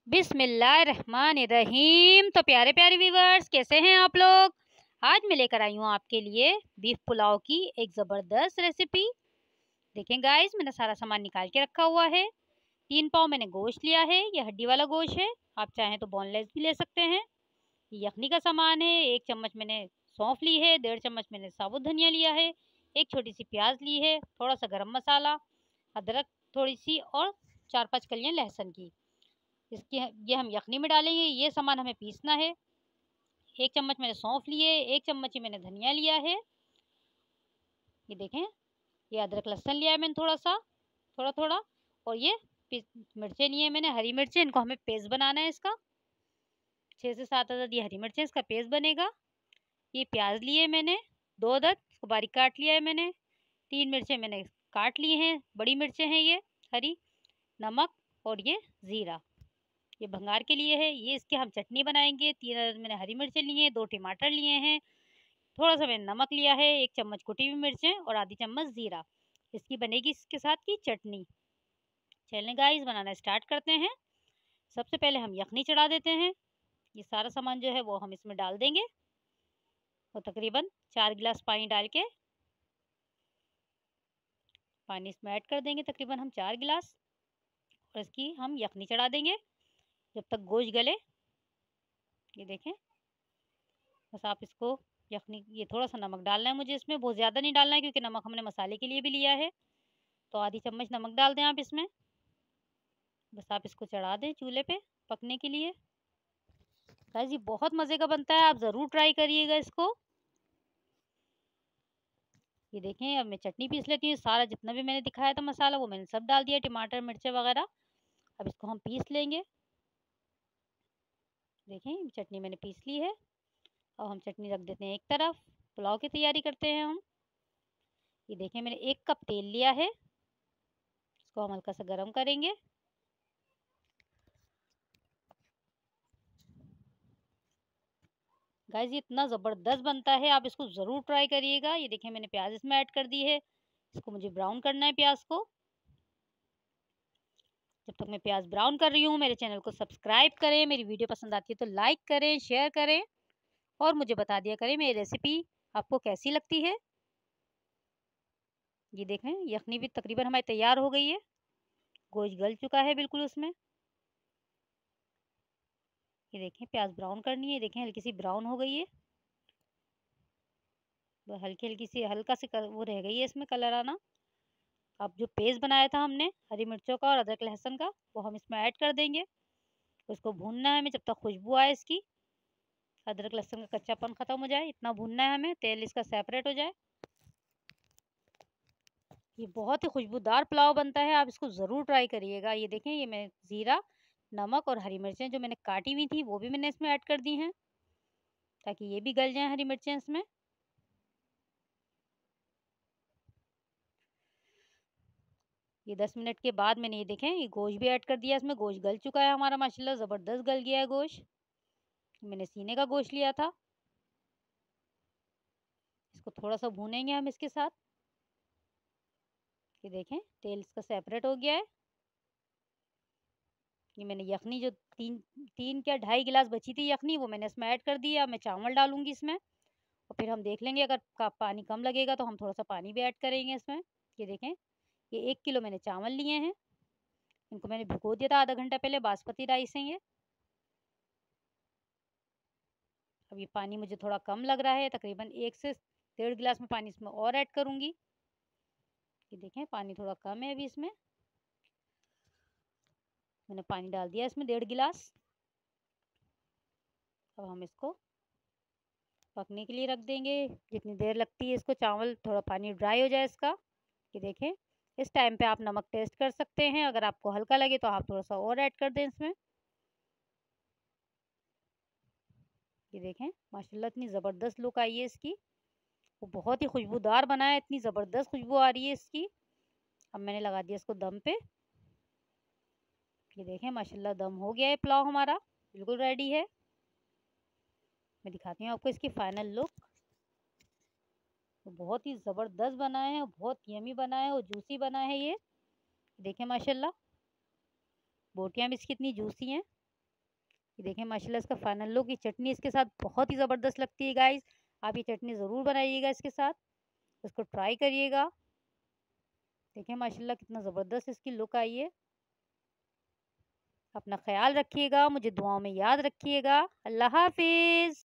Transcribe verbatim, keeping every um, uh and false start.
बिस्मिल्लाहिर्रहमानिर्रहीम। तो प्यारे प्यारे व्यूवर्स, कैसे हैं आप लोग। आज मैं लेकर आई हूँ आपके लिए बीफ पुलाव की एक ज़बरदस्त रेसिपी। देखें गाइस, मैंने सारा सामान निकाल के रखा हुआ है। तीन पाव मैंने गोश्त लिया है, ये हड्डी वाला गोश्त है। आप चाहें तो बोनलेस भी ले सकते हैं। यखनी का सामान है, एक चम्मच मैंने सौंफ ली है, डेढ़ चम्मच मैंने साबुत धनिया लिया है, एक छोटी सी प्याज ली है, थोड़ा सा गरम मसाला, अदरक थोड़ी सी और चार पाँच कलियाँ लहसुन की। इसकी ये हम यखनी में डालेंगे। ये सामान हमें पीसना है। एक चम्मच मैंने सौंफ लिए, एक चम्मच ही मैंने धनिया लिया है। ये देखें, ये अदरक लहसुन लिया है मैंने थोड़ा सा, थोड़ा थोड़ा। और ये मिर्चें लिए हैं मैंने, हरी मिर्चें। इनको हमें पेस्ट बनाना है इसका। छः से सात अदद ये हरी मिर्चें, इसका पेस्ट बनेगा। ये प्याज लिए मैंने दो अदद, इसको बारीक काट लिया है मैंने। तीन मिर्चें मैंने काट ली हैं, बड़ी मिर्चें हैं ये हरी। नमक और ये ज़ीरा, ये भंगार के लिए है। ये इसके हम चटनी बनाएंगे। तीन अदद मैंने हरी मिर्चें लिए हैं, दो टमाटर लिए हैं, थोड़ा सा मैंने नमक लिया है, एक चम्मच कुटी हुई मिर्चें और आधी चम्मच ज़ीरा। इसकी बनेगी इसके साथ की चटनी। चलें गाइस, बनाना स्टार्ट करते हैं। सबसे पहले हम यखनी चढ़ा देते हैं। ये सारा सामान जो है वो हम इसमें डाल देंगे और तकरीबन चार गिलास पानी डाल के पानी इसमें ऐड कर देंगे, तकरीबन हम चार गिलास। और इसकी हम यखनी चढ़ा देंगे जब तक गोश्त गले। ये देखें, बस आप इसको यखनी, ये थोड़ा सा नमक डालना है मुझे इसमें, बहुत ज़्यादा नहीं डालना है क्योंकि नमक हमने मसाले के लिए भी लिया है। तो आधी चम्मच नमक डाल दें आप इसमें। बस आप इसको चढ़ा दें चूल्हे पे पकने के लिए। गाइस, ये बहुत मज़े का बनता है, आप ज़रूर ट्राई करिएगा इसको। ये देखें, अब मैं चटनी पीस लेती हूँ। सारा जितना भी मैंने दिखाया था मसाला वो मैंने सब डाल दिया, टमाटर मिर्चें वगैरह। अब इसको हम पीस लेंगे। देखें, चटनी मैंने पीस ली है। अब हम चटनी रख देते हैं एक तरफ। पुलाव की तैयारी करते हैं हम। ये देखें, मैंने एक कप तेल लिया है, इसको हम हल्का सा गर्म करेंगे। गाइस, ये इतना ज़बरदस्त बनता है, आप इसको ज़रूर ट्राई करिएगा। ये देखें, मैंने प्याज इसमें ऐड कर दी है। इसको मुझे ब्राउन करना है प्याज को। जब तक मैं प्याज ब्राउन कर रही हूँ, मेरे चैनल को सब्सक्राइब करें, मेरी वीडियो पसंद आती है तो लाइक करें, शेयर करें और मुझे बता दिया करें मेरी रेसिपी आपको कैसी लगती है। ये देखें, यखनी भी तकरीबन हमारी तैयार हो गई है। गोश्त गल चुका है बिल्कुल उसमें। ये देखें, प्याज ब्राउन करनी है। देखें, हल्की सी ब्राउन हो गई है, हल्की हल्की सी हल्का सी वो रह गई है इसमें कलर आना। अब जो पेस्ट बनाया था हमने हरी मिर्चों का और अदरक लहसुन का, वो हम इसमें ऐड कर देंगे। उसको भूनना है हमें जब तक खुशबू आए इसकी, अदरक लहसुन का कच्चापन ख़त्म हो जाए, इतना भूनना है हमें, तेल इसका सेपरेट हो जाए। ये बहुत ही खुशबूदार पुलाव बनता है, आप इसको ज़रूर ट्राई करिएगा। ये देखें, ये मैं ज़ीरा, नमक और हरी मिर्चें जो मैंने काटी हुई थी वो भी मैंने इसमें ऐड कर दी हैं ताकि ये भी गल जाएँ हरी मिर्चें इसमें। ये दस मिनट के बाद मैंने ये देखें, ये गोश्त भी ऐड कर दिया इसमें। गोश्त गल चुका है हमारा, माशाल्लाह ज़बरदस्त गल गया है गोश्त। मैंने सीने का गोश्त लिया था। इसको थोड़ा सा भूनेंगे हम इसके साथ। ये देखें, तेल इसका सेपरेट हो गया है। ये मैंने यखनी जो तीन तीन क्या ढाई गिलास बची थी यखनी, वो मैंने इसमें ऐड कर दी है। अब मैं चावल डालूंगी इसमें और फिर हम देख लेंगे, अगर का पानी कम लगेगा तो हम थोड़ा सा पानी भी ऐड करेंगे इसमें। ये देखें, ये एक किलो मैंने चावल लिए हैं। इनको मैंने भिगो दिया था आधा घंटा पहले, बासमती राइस है ये। अब ये पानी मुझे थोड़ा कम लग रहा है, तकरीबन एक से डेढ़ गिलास में पानी इसमें और ऐड करूँगी। ये देखें, पानी थोड़ा कम है अभी इसमें। मैंने पानी डाल दिया इसमें डेढ़ गिलास। अब हम इसको पकने के लिए रख देंगे जितनी देर लगती है इसको, चावल थोड़ा पानी ड्राई हो जाए इसका। ये देखें, इस टाइम पे आप नमक टेस्ट कर सकते हैं, अगर आपको हल्का लगे तो आप थोड़ा सा और ऐड कर दें इसमें। ये देखें, माशाल्लाह इतनी ज़बरदस्त लुक आई है इसकी, वो बहुत ही खुशबूदार बना है, इतनी ज़बरदस्त खुशबू आ रही है इसकी। अब मैंने लगा दिया इसको दम पे। ये देखें, माशाल्लाह दम हो गया है पुलाव हमारा, बिल्कुल रेडी है। मैं दिखाती हूँ आपको इसकी फाइनल लुक। तो बहुत ही ज़बरदस्त बना है, बहुत यमी बना है और जूसी बना है ये। देखें, माशाल्लाह बोटियाँ भी इसकी इतनी जूसी हैं। ये देखें माशाल्लाह इसका फाइनल लुक। ये चटनी इसके साथ बहुत ही ज़बरदस्त लगती है गाइस। आप ये चटनी ज़रूर बनाइएगा इसके साथ, इसको ट्राई करिएगा। देखें माशाल्लाह कितना ज़बरदस्त इसकी लुक आई है। अपना ख्याल रखिएगा, मुझे दुआओं में याद रखिएगा। अल्लाह हाफिज़।